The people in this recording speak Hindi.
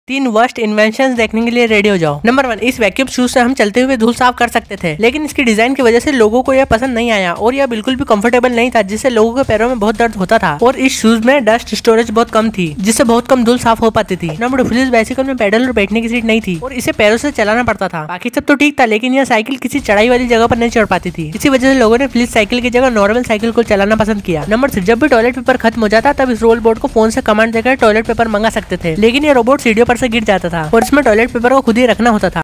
3 वर्स्ट इन्वेंशंस देखने के लिए रेडी हो जाओ। नंबर 1, इस वैक्यूम शूज से हम चलते हुए धूल साफ कर सकते थे, लेकिन इसकी डिजाइन की वजह से लोगों को यह पसंद नहीं आया और यह बिल्कुल भी कंफर्टेबल नहीं था, जिससे लोगों के पैरों में बहुत दर्द होता था। और इस शूज में डस्ट स्टोरेज बहुत कम थी, जिससे बहुत कम धूल साफ हो पाती थी। नंबर 2, इस बाइसिकल में पेडल और बैठने की सीट नहीं थी और इसे पैरों से चलाना पड़ता था। बाकी सब तो ठीक था, लेकिन यह साइकिल किसी चढ़ाई वाली जगह पर नहीं चढ़ पाती थी। इसी वजह से लोगों ने फ्लिप साइकिल की जगह नॉर्मल साइकिल को चलाना पसंद किया। नंबर 3, जब भी टॉयलेट पेपर खत्म हो जाता तब इस रोल बोर्ड को फोन से कमांड देकर टॉयलेट पेपर मंगा सकते थे, लेकिन ये रोबोट सीढ़ियों पर से गिर जाता था और इसमें टॉयलेट पेपर को खुद ही रखना होता था।